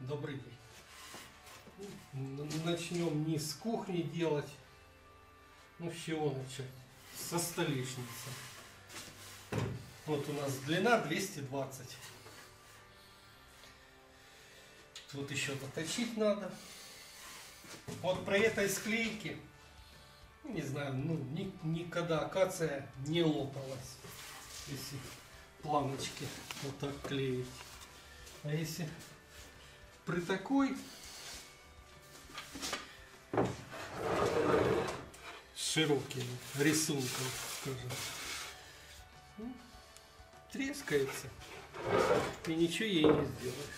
Добрый день. Начнем не с кухни делать. Ну, с чего начать? Со столешницы. Вот у нас длина 220. Вот еще доточить надо. Вот при этой склейке, не знаю, никогда акация не лопалась. Если планочки вот так клеить. А если при такой широким рисунком, скажем, трескается, и ничего ей не сделаешь.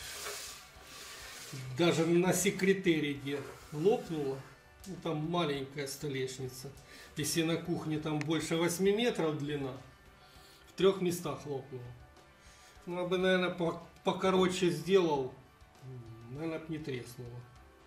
Даже на секретере, где лопнула, ну, там маленькая столешница, если на кухне там больше 8 метров длина, в 3 местах лопнула. Ну, я бы, наверное, покороче сделал, наверное, не треснуло.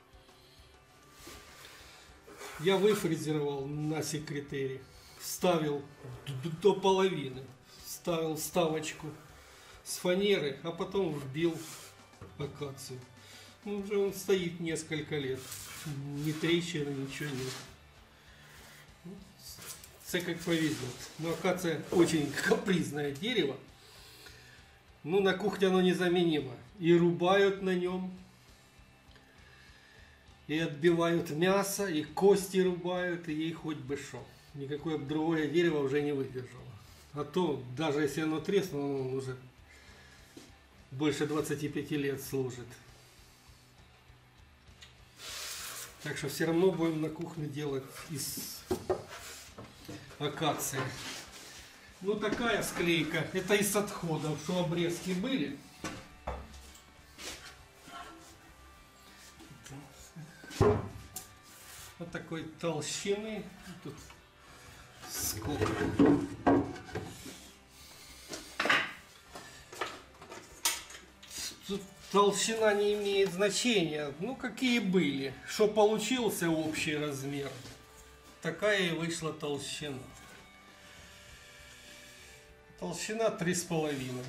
Я выфрезеровал на секретере, вставил до половины, вставил вставочку с фанеры, а потом вбил акацию. Ну, уже он стоит несколько лет, ни трещины, ничего нет. Все как повезет. Но акация очень капризное дерево. Ну, на кухне оно незаменимо. И рубают на нем, и отбивают мясо, и кости рубают, и ей хоть бы шо. Никакое другое дерево уже не выдержало. А то, даже если оно треснуло, он уже больше 25 лет служит. Так что все равно будем на кухне делать из акации. Ну, такая склейка, это из отходов, что обрезки были. Вот такой толщины. Тут сколько. Тут толщина не имеет значения. Ну, какие были. Что получился общий размер, такая и вышла толщина. Толщина 3,5.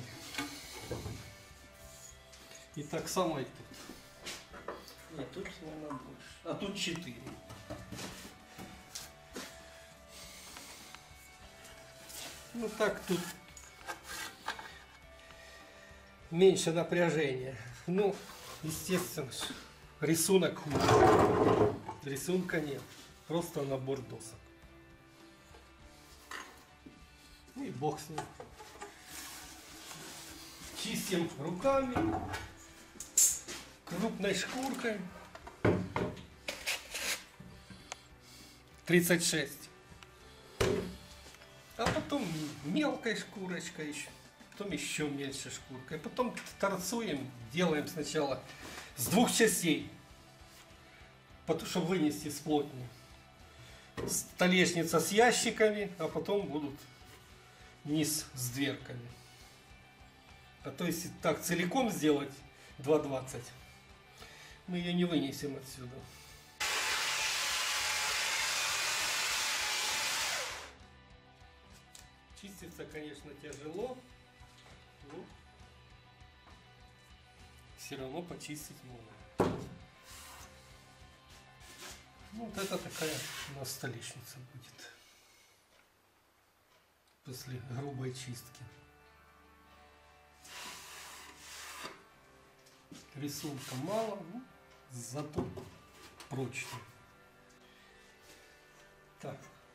И так само и тут. Нет, тут, наверное, больше. А тут 4. Ну так тут меньше напряжения. Ну, естественно, рисунок хуже. Рисунка нет. Просто набор досок. Ну и бог с ним. Чистим руками, крупной шкуркой. 36. А потом мелкой шкурочкой еще. Потом еще мельче шкуркой. Потом торцуем, делаем сначала с 2 частей, чтобы вынести с плотни. Столешница с ящиками, а потом будут низ с дверками. А то если так целиком сделать 2,20, мы ее не вынесем отсюда. Чистится, конечно, тяжело, но все равно почистить можно. Ну, вот это такая у нас столешница будет после грубой чистки. Рисунка мало, но зато прочно. Так.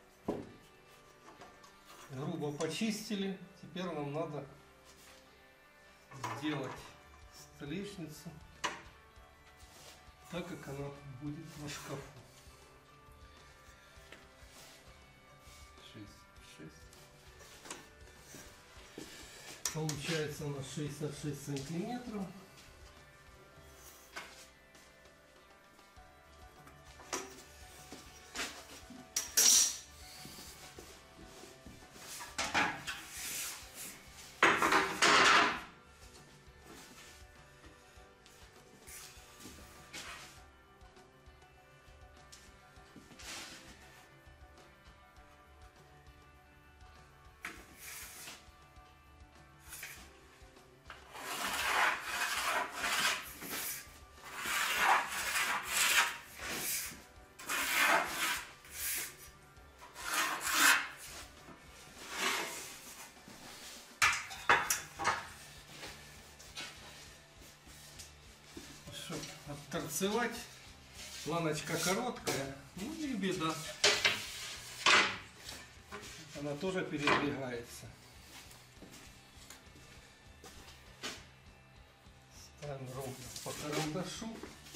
Грубо почистили. Теперь нам надо сделать столешницу так, как она будет на шкафу. 6. Получается у нас 66 сантиметров. чтобы отторцевать. Планочка короткая, ну и беда. Она тоже передвигается. Ставим ровно по карандашу.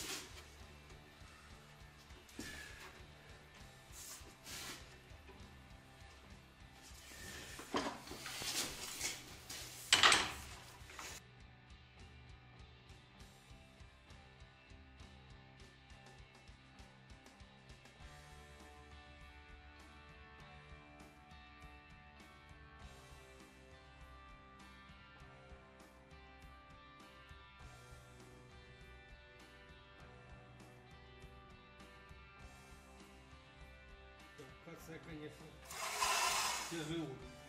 Акация, конечно, тяжело.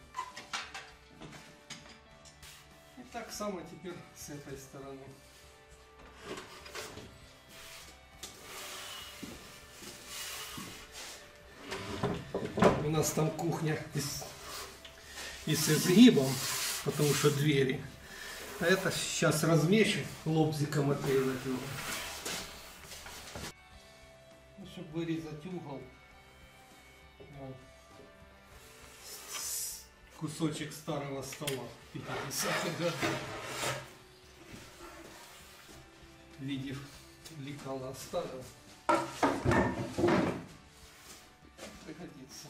И так само теперь с этой стороны. У нас там кухня и с изгибом, потому что двери. А это сейчас размечу лобзиком отрезать его. Ну, чтобы вырезать угол. Кусочек старого стола 50-х годов в виде лекала оставил. Пригодится.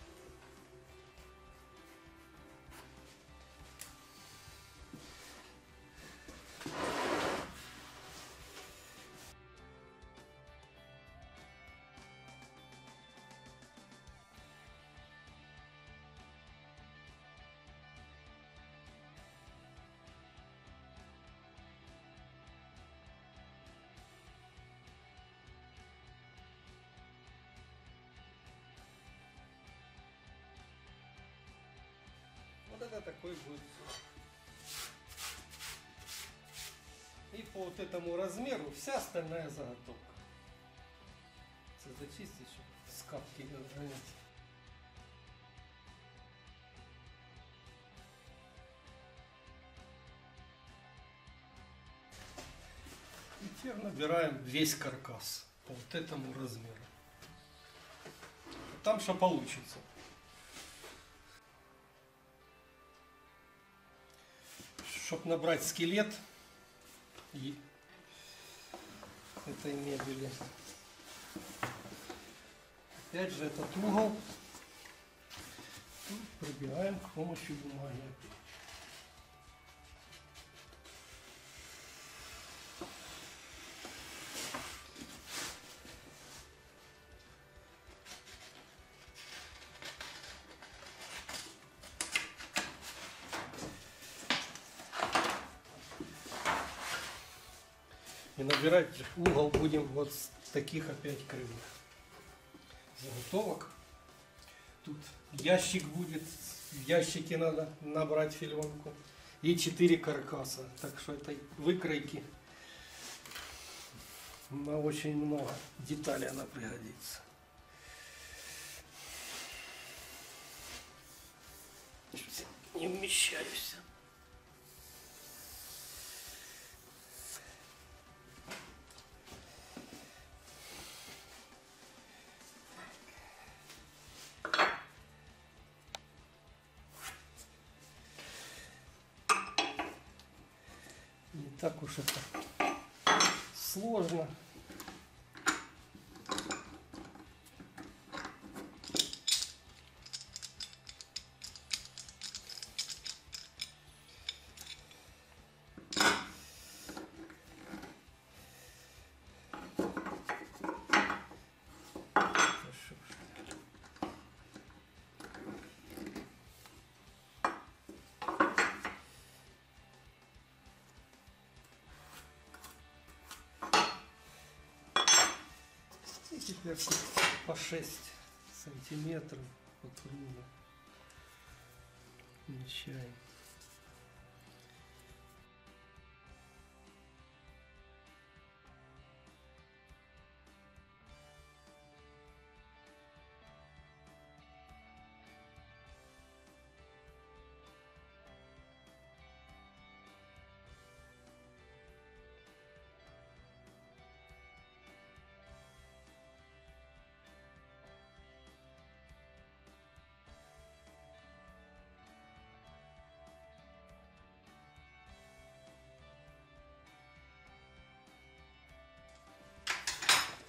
Вот это такой будет. И по вот этому размеру вся остальная заготовка. Зачистить, чтобы скапки не разгонять. И теперь набираем весь каркас по вот этому размеру. Там что получится. Чтобы набрать скелет и этой мебели. Опять же этот угол пробиваем с помощью бумаги. И набирать угол будем вот с таких опять кривых заготовок. Тут ящик будет, в ящике надо набрать филенку. И 4 каркаса. Так что этой выкройки на очень много деталей она пригодится. Не вмещаюсь. Не так уж это сложно. И теперь по 6 сантиметров по кругу мечаем.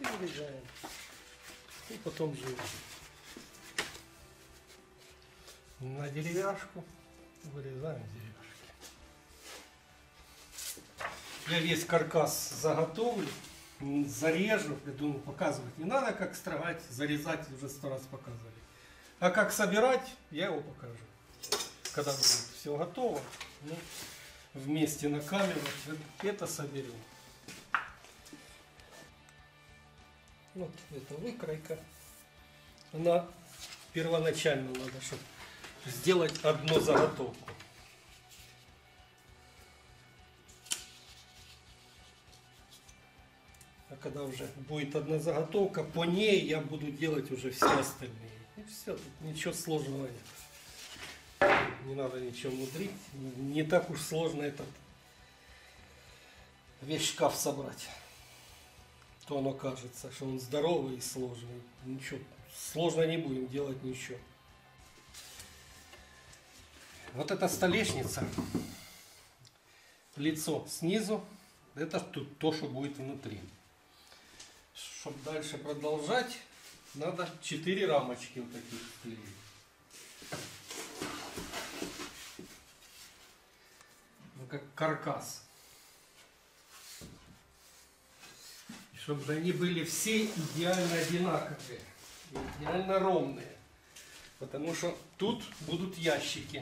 вырезаем. И потом живем. На деревяшку вырезаем деревяшки. Я весь каркас заготовлю, зарежу. Я думаю, показывать не надо, как строгать, зарезать уже 100 раз показывали. А как собирать, я его покажу. Когда будет все готово, ну, вместе на камеру это соберем. Вот это выкройка. Она первоначально надо, чтобы сделать одну заготовку. А когда уже будет одна заготовка, по ней я буду делать уже все остальные. И все, тут ничего сложного нет. Не надо ничего мудрить. Не так уж сложно этот весь шкаф собрать. То оно кажется, что он здоровый и сложный. Ничего, сложно не будем делать ничего. Вот эта столешница, лицо снизу, это тут то, что будет внутри. Чтобы дальше продолжать, надо 4 рамочки вот таких клеить. Ну, как каркас. Чтобы они были все идеально одинаковые, идеально ровные. Потому что тут будут ящики.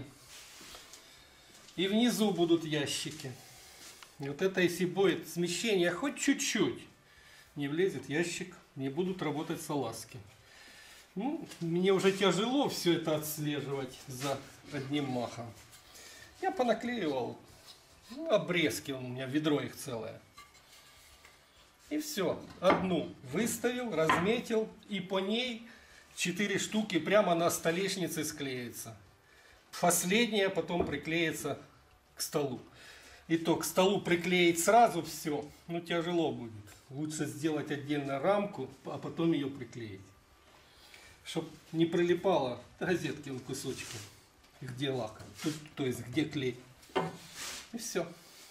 И внизу будут ящики. И вот это, если будет смещение хоть чуть-чуть, не влезет ящик, не будут работать салазки. Ну, мне уже тяжело все это отслеживать за одним махом. Я понаклеивал, ну, обрезки, у меня ведро их целое. И все, одну выставил, разметил, и по ней 4 штуки прямо на столешнице склеится. Последняя потом приклеится к столу. И то к столу приклеить сразу все, ну, тяжело будет. Лучше сделать отдельно рамку, а потом ее приклеить. Чтоб не прилипало газетки в кусочки, где лак, то есть где клей. И все.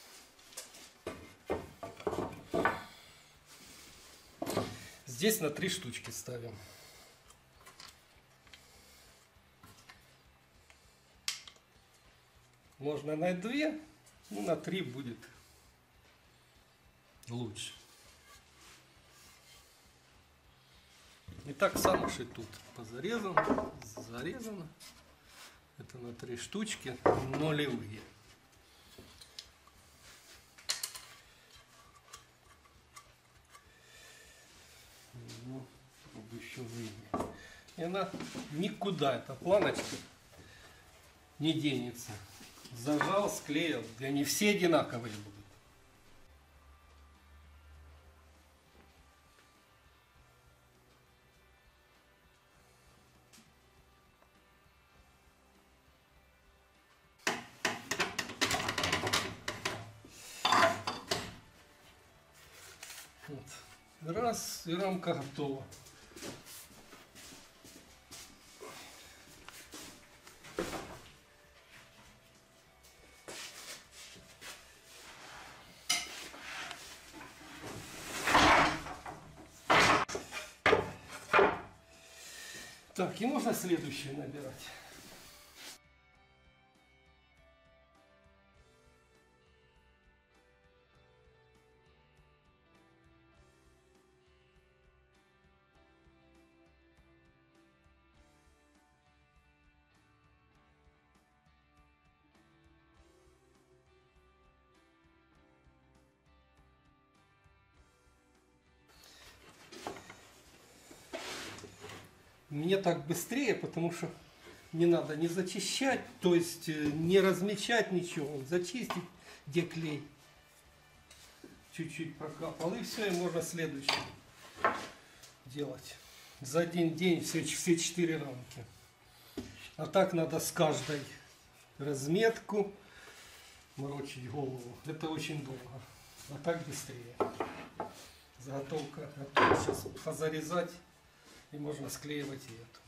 Здесь на 3 штучки ставим. Можно на 2, ну, на 3 будет лучше. И так само и тут позарезано, зарезано. Это на 3 штучки нулевые. Ну, чтобы еще выйдет. И она никуда, эта планочка, не денется. Зажал, склеил. И они все одинаковые будут. Вот. Раз, и рамка готова. Так, и можно следующее набирать. Мне так быстрее, потому что не надо не зачищать, то есть не размечать ничего, зачистить, где клей. Чуть-чуть прокапал, и все, и можно следующее делать. За один день все 4 рамки. А так надо с каждой разметку морочить голову. Это очень долго. А так быстрее. Заготовка готова. Сейчас позарезать. И можно склеивать и эту.